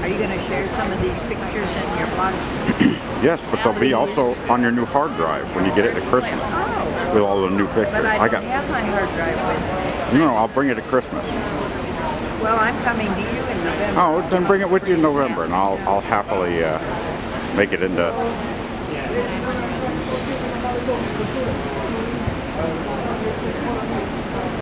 Are you going to share some of these pictures in your blog? Yes, but they'll be also on your new hard drive when you get it at Christmas. Oh. With all the new pictures. But I don't have my hard drive with me. No, I'll bring it at Christmas. Well, I'm coming to you in November. Oh, then bring it with you in November, and I'll happily make it into.